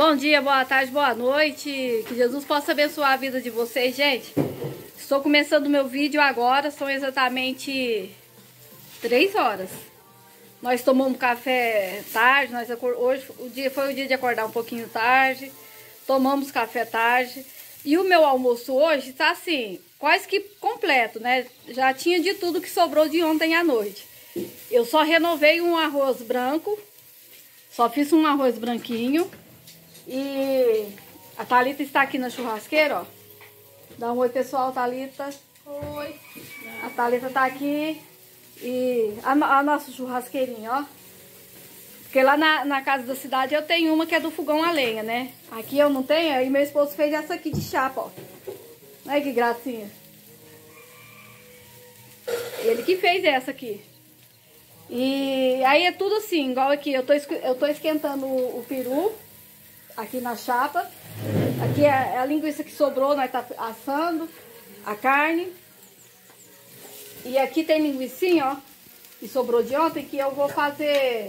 Bom dia, boa tarde, boa noite. Que Jesus possa abençoar a vida de vocês, gente. Estou começando o meu vídeo agora, são exatamente 3 horas. Nós tomamos café tarde, hoje foi o dia de acordar um pouquinho tarde. Tomamos café tarde. E o meu almoço hoje tá assim, quase que completo, né? Já tinha de tudo que sobrou de ontem à noite. Eu só renovei um arroz branco, só fiz um arroz branquinho. E a Thalita está aqui na churrasqueira, ó. Dá um oi, pessoal, Thalita. Oi. A Thalita tá aqui. E a nossa churrasqueirinha, ó. Porque lá na casa da cidade eu tenho uma que é do fogão a lenha, né? Aqui eu não tenho, aí meu esposo fez essa aqui de chapa, ó. Olha que gracinha. Ele que fez essa aqui. E aí é tudo assim, igual aqui. Eu tô esquentando o peru aqui na chapa. Aqui é a linguiça que sobrou, nós tá assando a carne. E aqui tem linguicinha, ó, que sobrou de ontem, que eu vou fazer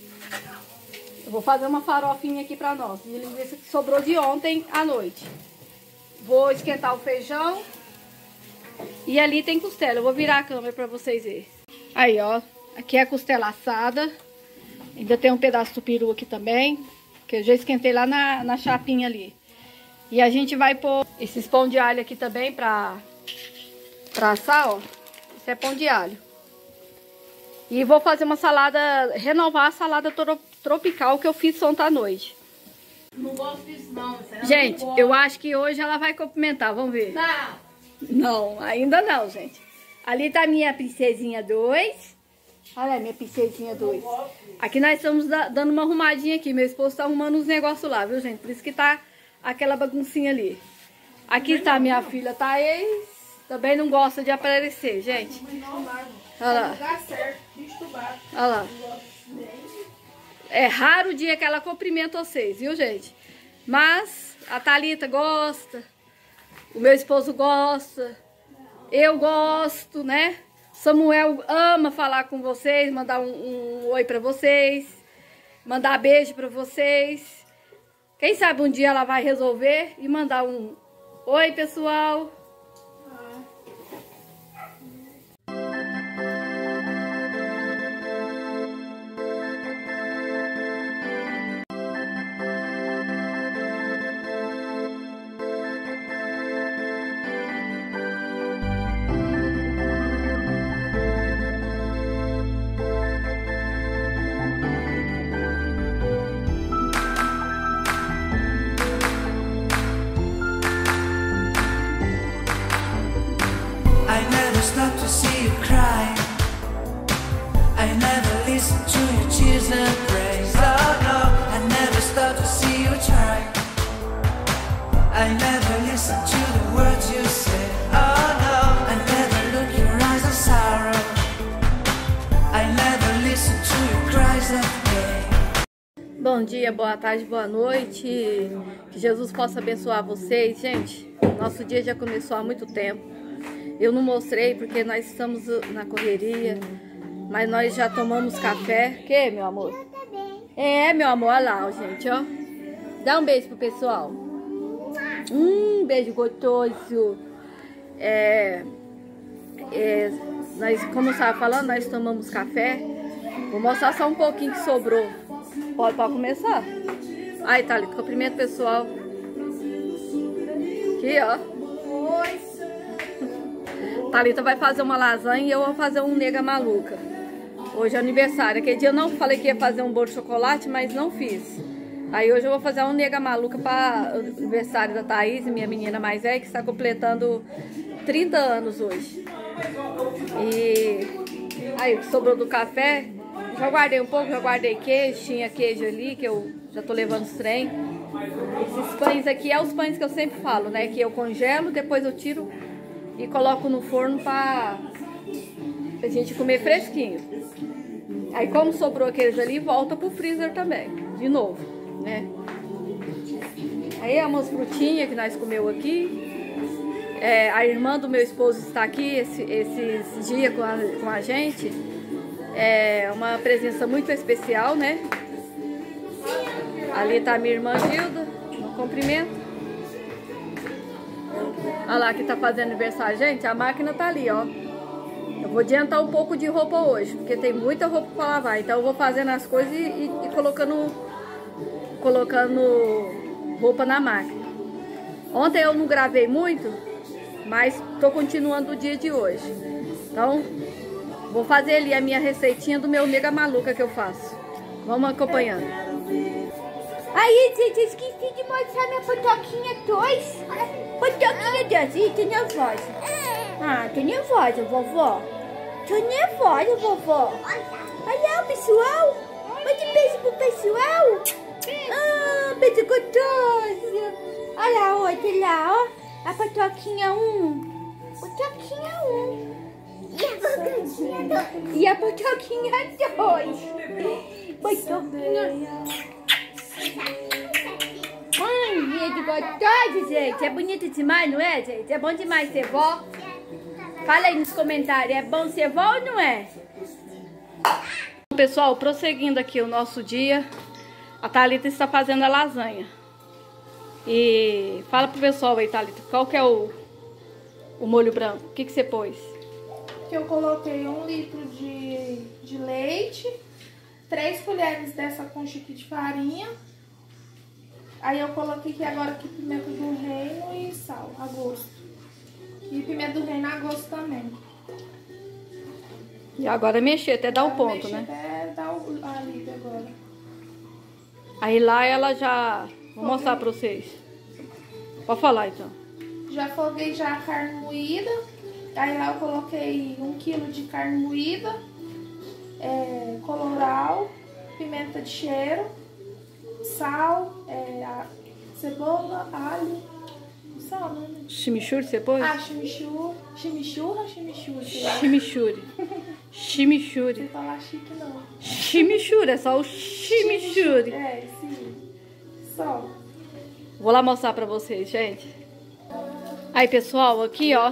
uma farofinha aqui pra nós, de linguiça que sobrou de ontem à noite. Vou esquentar o feijão. E ali tem costela. Eu vou virar a câmera pra vocês verem. Aí, ó, aqui é a costela assada. Ainda tem um pedaço do peru aqui também, que eu já esquentei lá na chapinha ali. E a gente vai pôr esses pão de alho aqui também pra assar, ó. Isso é pão de alho. E vou fazer uma salada, renovar a salada tropical que eu fiz ontem à noite. Não gosto disso não. Gente, eu acho que hoje ela vai cumprimentar, vamos ver. Não. Não, ainda não, gente. Ali tá minha princesinha 2. Olha, minha princesinha 2. Aqui nós estamos dando uma arrumadinha aqui. Meu esposo tá arrumando uns negócios lá, viu, gente? Por isso que tá aquela baguncinha ali. Aqui tá minha filha Thaís. Também não gosta de aparecer, gente. Olha lá. Olha lá. É raro o dia que ela cumprimenta vocês, viu, gente? Mas a Thalita gosta. O meu esposo gosta. Eu gosto, né? Samuel ama falar com vocês, mandar um oi pra vocês, mandar beijo pra vocês. Quem sabe um dia ela vai resolver e mandar um oi, pessoal. To see you cry, I never listen to your tears and praise. Oh no, I never stop to see you try. I never listen to the words you say. Oh no, I never look your eyes of sorrow. I never listen to your cries of pain. Bom dia, boa tarde, boa noite. Que Jesus possa abençoar vocês, gente. Nosso dia já começou há muito tempo. Eu não mostrei porque nós estamos na correria, mas nós já tomamos café. Que, meu amor? É, meu amor, olha lá, gente, ó. Dá um beijo pro pessoal. Beijo gostoso. Nós, como eu estava falando, nós tomamos café. Vou mostrar só um pouquinho que sobrou. Pode começar. Aí, Thalita, cumprimento pessoal. Aqui, ó. Oi. Thalita vai fazer uma lasanha e eu vou fazer um nega maluca. Hoje é aniversário. Aquele dia eu não falei que ia fazer um bolo de chocolate, mas não fiz. Aí hoje eu vou fazer um nega maluca para o aniversário da Thaís, minha menina mais velha, que está completando 30 anos hoje. E aí o que sobrou do café, já guardei um pouco, já guardei queijo, tinha queijo ali, que eu já tô levando os trem. Esses pães aqui é os pães que eu sempre falo, né? Que eu congelo, depois eu tiro e coloco no forno pra gente comer fresquinho. Aí como sobrou aqueles ali, volta pro freezer também, de novo, né? Aí é umas frutinhas que nós comeu aqui. A irmã do meu esposo está aqui esses dias com a gente. É uma presença muito especial, né? Ali tá minha irmã Gilda. Cumprimento. Olha lá que tá fazendo aniversário. Gente, a máquina tá ali, ó. Eu vou adiantar um pouco de roupa hoje, porque tem muita roupa pra lavar. Então eu vou fazendo as coisas e colocando roupa na máquina. Ontem eu não gravei muito, mas tô continuando o dia de hoje. Então, vou fazer ali a minha receitinha do meu mega maluca que eu faço. Vamos acompanhando. Aí, gente, eu esqueci de mostrar minha potoquinha 2. Potoquinha 2. Ih, tô nervosa. Ah, tô nervosa, vovó. Tô nervosa, vovó. Olha o pessoal. Mande beijo pro pessoal. Ah, beijo gostoso. Olha a outra lá, ó. A potoquinha 1. Potoquinha 1. E a potoquinha 2. Potoquinha. Mãe, de gostosa, gente. É bonito demais, não é, gente? É bom demais ser vó. Fala aí nos comentários, é bom ser vó ou não é? Pessoal, prosseguindo aqui o nosso dia, a Thalita está fazendo a lasanha. E fala pro pessoal aí, Thalita, qual que é o molho branco? O que você pôs? Que eu coloquei 1 litro de leite, 3 colheres dessa concha aqui de farinha. Aí eu coloquei aqui agora aqui pimenta do reino e sal, a gosto. E pimenta do reino a gosto também. E agora mexer até dar o ponto, né? Até dar a liga agora. Aí lá ela já... Vou mostrar pra vocês. Pode falar então. Já foguei já a carne moída. Aí lá eu coloquei 1 quilo de carne moída, colorau, pimenta de cheiro, sal, cebola, alho, sal, né? Chimichurri você pôs? Ah, chimichurri. Chimichurri? Chimichurri. Chimichurri. Não falar chique não. Chimichurri, é só o chimichurri. É, sim. Só. Vou lá mostrar pra vocês, gente. Aí, pessoal, aqui, ó.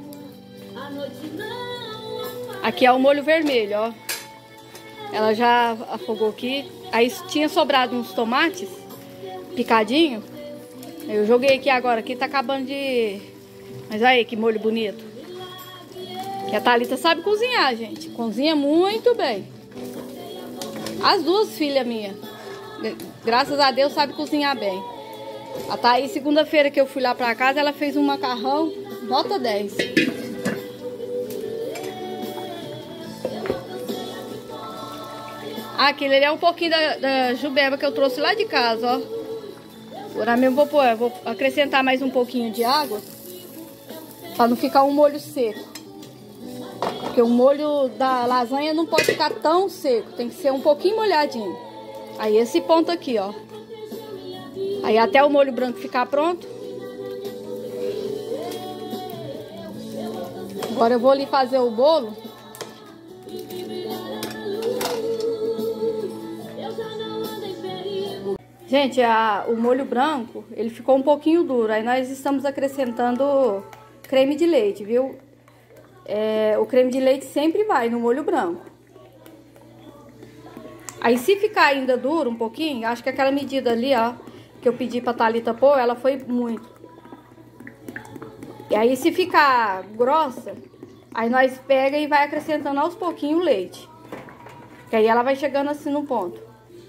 Aqui é o molho vermelho, ó. Ela já afogou aqui. Aí tinha sobrado uns tomates picadinho. Eu joguei aqui agora. Aqui tá acabando de... Mas aí, que molho bonito. Que a Thalita sabe cozinhar, gente. Cozinha muito bem. As duas filhas minhas. Graças a Deus sabe cozinhar bem. A Thaís, segunda-feira que eu fui lá pra casa, ela fez um macarrão nota 10. Aquele ali é um pouquinho da jubeba que eu trouxe lá de casa, ó. Agora mesmo vou acrescentar mais um pouquinho de água, pra não ficar um molho seco. Porque o molho da lasanha não pode ficar tão seco, tem que ser um pouquinho molhadinho. Aí esse ponto aqui, ó. Aí até o molho branco ficar pronto. Agora eu vou ali fazer o bolo. Gente, o molho branco, ele ficou um pouquinho duro. Aí nós estamos acrescentando creme de leite, viu? O creme de leite sempre vai no molho branco. Aí se ficar ainda duro um pouquinho, acho que aquela medida ali, ó, que eu pedi pra Thalita pôr, ela foi muito. E aí se ficar grossa, aí nós pega e vai acrescentando aos pouquinhos o leite. Que aí ela vai chegando assim no ponto.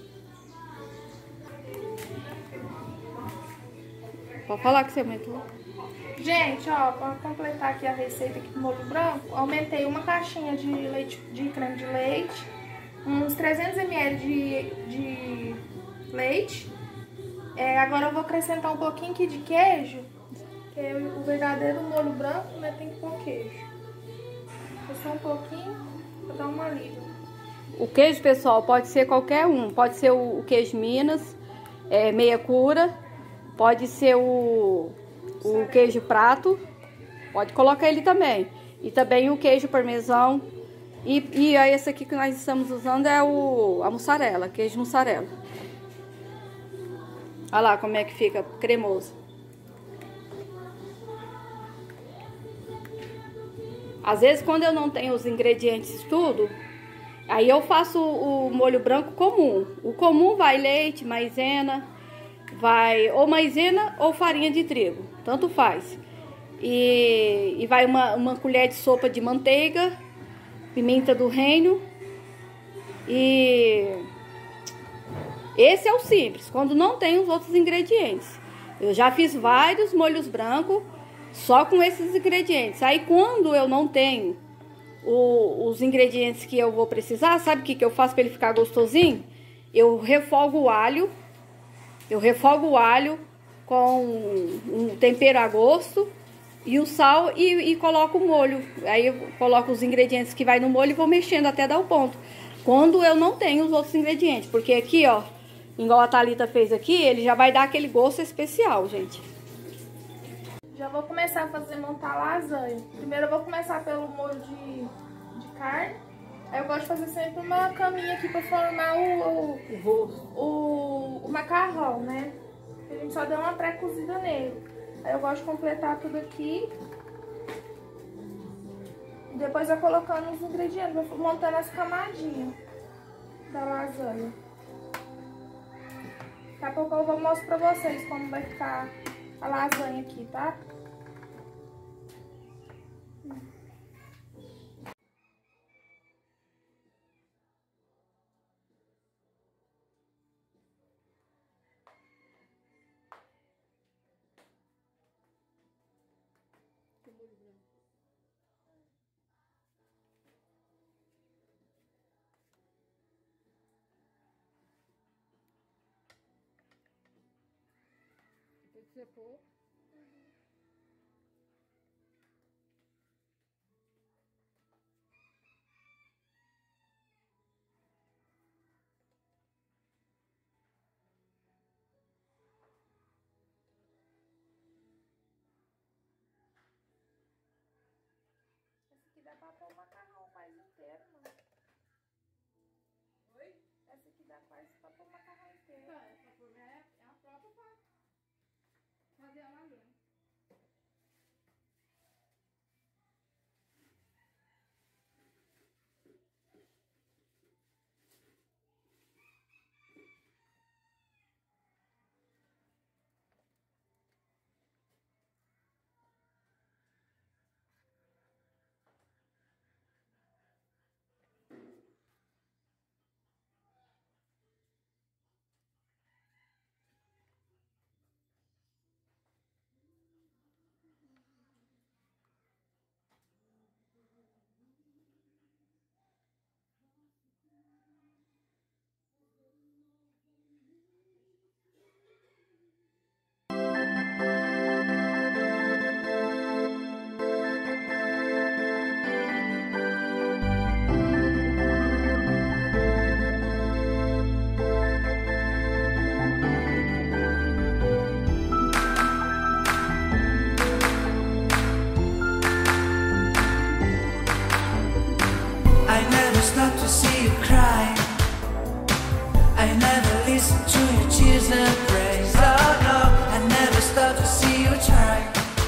Pode falar que você aumentou. Gente, ó, pra completar aqui a receita aqui do molho branco, aumentei 1 caixinha de leite, de creme de leite, uns 300 ml de leite. Agora eu vou acrescentar um pouquinho aqui de queijo, que é o verdadeiro molho branco, né, tem que pôr queijo. Só um pouquinho pra dar uma liga. O queijo, pessoal, pode ser qualquer um. Pode ser o queijo Minas, meia cura. Pode ser o queijo prato. Pode colocar ele também. E também o queijo parmesão. E aí esse aqui que nós estamos usando é a mussarela, queijo mussarela. Olha lá como é que fica cremoso. Às vezes quando eu não tenho os ingredientes tudo, aí eu faço o molho branco comum. O comum vai leite, maisena, vai ou maisena ou farinha de trigo, tanto faz. E vai uma colher de sopa de manteiga, pimenta do reino. E esse é o simples, quando não tem os outros ingredientes. Eu já fiz vários molhos brancos só com esses ingredientes. Aí quando eu não tenho os ingredientes que eu vou precisar, sabe o que eu faço para ele ficar gostosinho? Eu refogo o alho. Com um tempero a gosto e o sal e coloco o molho. Aí eu coloco os ingredientes que vai no molho e vou mexendo até dar o ponto. Quando eu não tenho os outros ingredientes, porque aqui, ó, igual a Thalita fez aqui, ele já vai dar aquele gosto especial, gente. Já vou começar a montar lasanha. Primeiro eu vou começar pelo molho de carne. Aí eu gosto de fazer sempre uma caminha aqui pra formar o macarrão, né? A gente só deu uma pré-cozida nele. Aí eu gosto de completar tudo aqui. E depois vai colocando os ingredientes, vou montando as camadinhas da lasanha. Daqui a pouco eu vou mostrar pra vocês como vai ficar a lasanha aqui, tá? Secou. Esse aqui dá pra pôr o macarrão o país inteiro, mano. Oi? Essa aqui dá quase pra pôr o macarrão inteiro. Então, essa forma é a própria pra fazer a lasanha. I never stop to see you cry. I never listen to your tears and praise. Oh no, I never stop to see you try.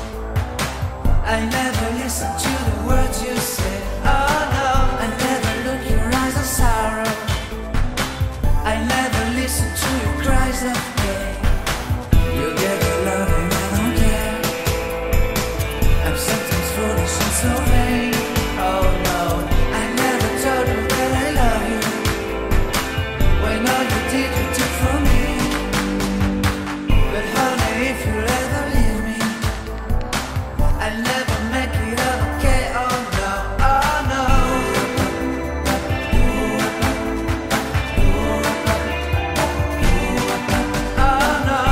I never listen to the words you say. Oh no, I never look your eyes of sorrow. I never listen to your cries of pain. You get the love and I don't care. I'm sometimes foolish and so vain. Oh no, I never told you that I love you. When all you did you took from me. But honey, if you ever leave me, I'll never make it okay. Oh no, oh no. Oh no.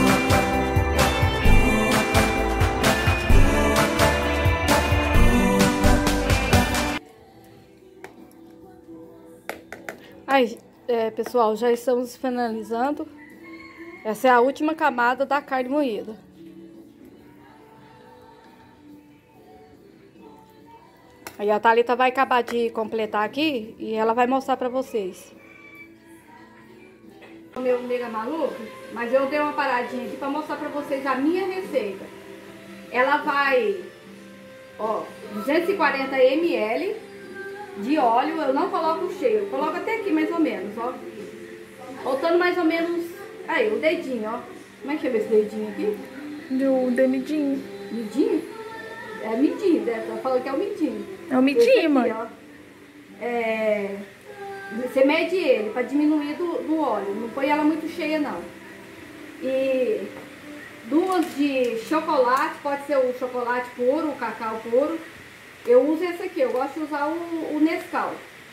Aí, pessoal, já estamos finalizando. Essa é a última camada da carne moída. Aí a Thalita vai acabar de completar aqui e ela vai mostrar pra vocês. Meu nega maluco, mas eu dei uma paradinha aqui pra mostrar pra vocês a minha receita. Ela vai, ó, 240 ml de óleo. Eu não coloco cheio, eu coloco até aqui mais ou menos, ó. Faltando mais ou menos, aí, o dedinho, ó. Como é que chama esse dedinho aqui? Do midinho. Midinho? É midinho, né? Tá falando que é o midinho. É o midinho, mãe. Você mede ele pra diminuir do óleo. Não põe ela muito cheia, não. E 2 de chocolate, pode ser o chocolate puro, o cacau puro. Eu uso esse aqui, eu gosto de usar o Nescau.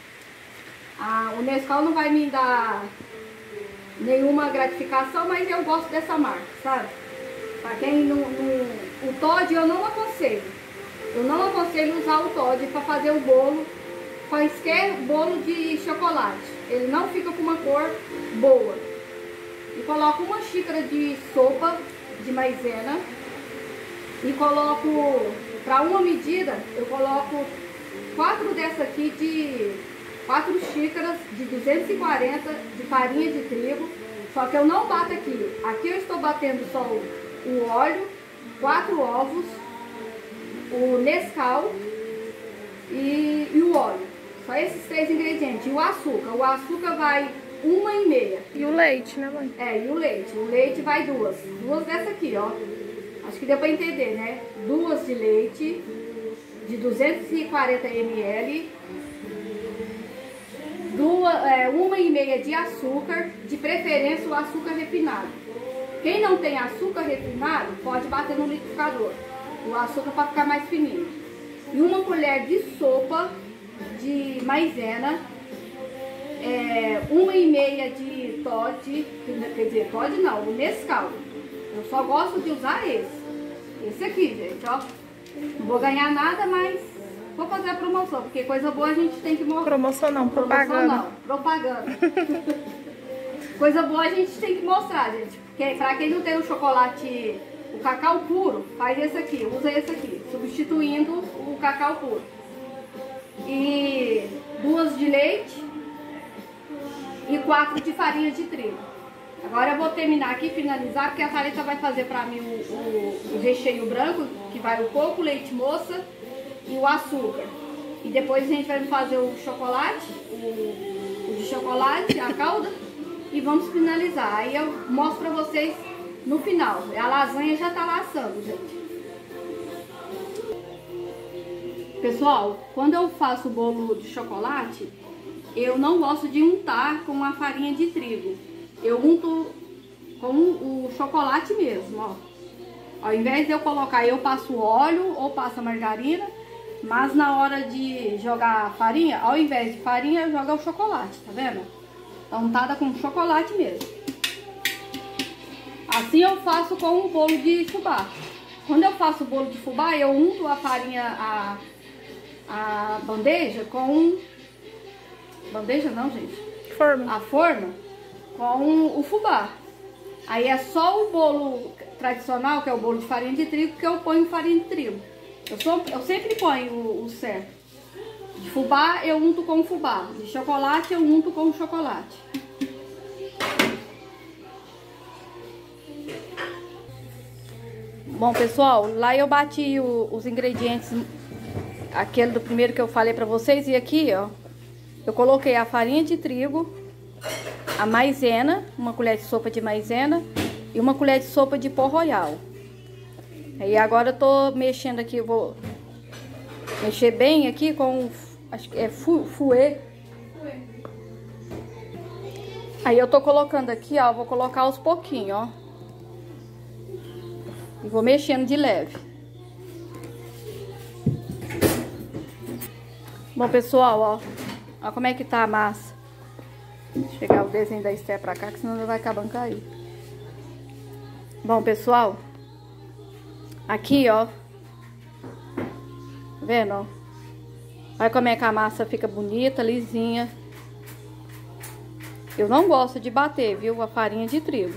O Nescau não vai me dar nenhuma gratificação, mas eu gosto dessa marca, sabe? Pra quem o Toddy eu não aconselho. Eu não aconselho usar o Toddy pra fazer o bolo, quaisquer bolo de chocolate. Ele não fica com uma cor boa. E coloco 1 xícara de sopa de maisena. E coloco, para uma medida, eu coloco 4 dessa aqui 4 xícaras de 240 de farinha de trigo. Só que eu não bato aqui. Aqui eu estou batendo só o óleo, 4 ovos, o Nescau e o óleo. Só esses 3 ingredientes. E o açúcar. O açúcar vai 1,5. E o leite, né, mãe? E o leite. O leite vai 2. 2 dessa aqui, ó. Acho que deu pra entender, né? 2 de leite, de 240 ml. 1,5 de açúcar, de preferência o açúcar refinado. Quem não tem açúcar refinado, pode bater no liquidificador. O açúcar para ficar mais fininho. E 1 colher de sopa de maisena. 1,5 de Toddy, quer dizer, Toddy não, o Nescau. Eu só gosto de usar esse. Esse aqui, gente, ó. Não vou ganhar nada, mas vou fazer a promoção, porque coisa boa a gente tem que mostrar. Promoção não, propaganda. Promoção não, propaganda. Coisa boa a gente tem que mostrar, gente. Porque pra quem não tem o chocolate, o cacau puro, faz esse aqui, usa esse aqui, substituindo o cacau puro. E 2 de leite e 4 de farinha de trigo. Agora eu vou terminar aqui, finalizar, porque a Thalita vai fazer pra mim o recheio branco, que vai o coco, o leite moça e o açúcar. E depois a gente vai fazer o chocolate, o de chocolate, a calda, e vamos finalizar. Aí eu mostro pra vocês no final. A lasanha já tá lá assando, gente. Pessoal, quando eu faço o bolo de chocolate, eu não gosto de untar com a farinha de trigo. Eu unto com o chocolate mesmo, ó. Ao invés de eu colocar, eu passo óleo ou passo a margarina, mas na hora de jogar a farinha, ao invés de farinha, eu jogo o chocolate, tá vendo? Tá untada com chocolate mesmo. Assim eu faço com o bolo de fubá. Quando eu faço o bolo de fubá, eu unto a farinha, a bandeja com... Bandeja não, gente. Forma. A forma com o fubá. Aí é só o bolo tradicional, que é o bolo de farinha de trigo, que eu ponho farinha de trigo. Eu sempre ponho o certo. De fubá eu unto com fubá. De chocolate eu unto com chocolate. Bom, pessoal, lá eu bati os ingredientes, aquele do primeiro que eu falei pra vocês. E aqui, ó, eu coloquei a farinha de trigo, a maisena, 1 colher de sopa de maisena e 1 colher de sopa de pó royal. Aí agora eu tô mexendo aqui, eu vou mexer bem aqui com, acho que é fouet. Aí eu tô colocando aqui, ó, vou colocar aos pouquinhos, ó. E vou mexendo de leve. Bom, pessoal, ó, ó como é que tá a massa. Deixa eu pegar o desenho da Esther pra cá, que senão ela vai acabar cair. Bom, pessoal, aqui, ó, tá vendo, ó? Olha como é que a massa fica bonita, lisinha. Eu não gosto de bater, viu, a farinha de trigo.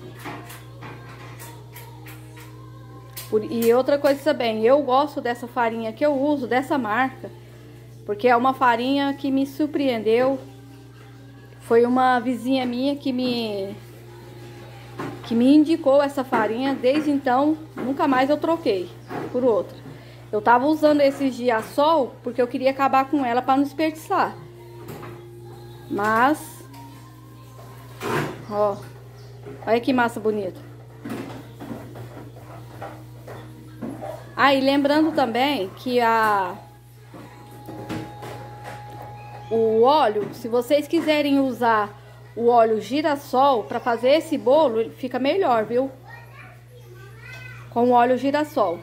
E outra coisa também, eu gosto dessa farinha que eu uso, dessa marca, porque é uma farinha que me surpreendeu. Foi uma vizinha minha que me indicou essa farinha. Desde então, nunca mais eu troquei por outra. Eu tava usando esses dias sol porque eu queria acabar com ela para não desperdiçar. Mas, ó, olha que massa bonita. Ah, e lembrando também que o óleo, se vocês quiserem usar o óleo girassol para fazer esse bolo, ele fica melhor, viu? Com o óleo girassol.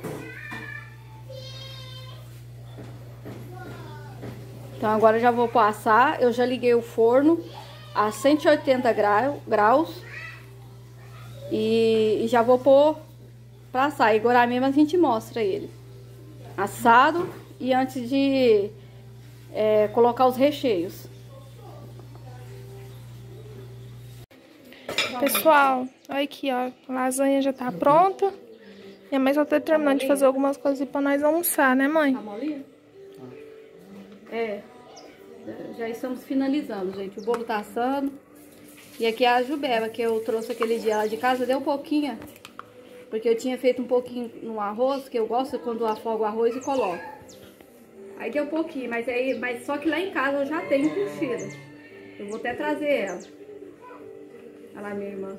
Então agora eu já vou passar, eu já liguei o forno a 180 graus e já vou pôr pra assar. E agora mesmo a gente mostra ele assado e antes de colocar os recheios. Pessoal, olha aqui, ó, a lasanha já tá pronta. Minha mãe só tá terminando de fazer algumas coisas pra nós almoçar, né, mãe? Tá molinho? Já estamos finalizando, gente. O bolo tá assando. E aqui é a jubeba que eu trouxe aquele dia lá de casa, deu pouquinho. Porque eu tinha feito um pouquinho no arroz, que eu gosto quando eu afogo o arroz e coloco. Aí deu pouquinho, mas só que lá em casa eu já tenho curtida. Eu vou até trazer ela. Olha lá, minha irmã.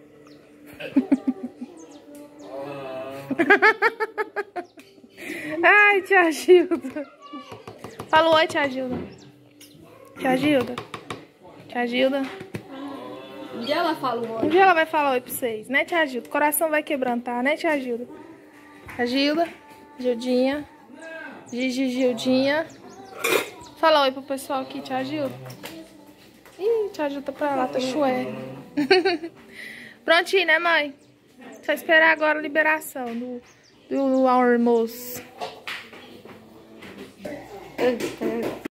Ai, tia Gilda. Fala oi, tia Gilda. Tia Gilda. Tia Gilda. Um dia ela fala um oi. Um dia ela vai falar oi pra vocês, né, tia Gilda? O coração vai quebrantar, né, tia Gilda? Tia Gilda. Gildinha. Gildinha. Fala oi pro pessoal aqui, tia Gilda. Ih, tia Gilda tá pra lá, tá chué. Prontinho, né, mãe? Só esperar agora a liberação do almoço.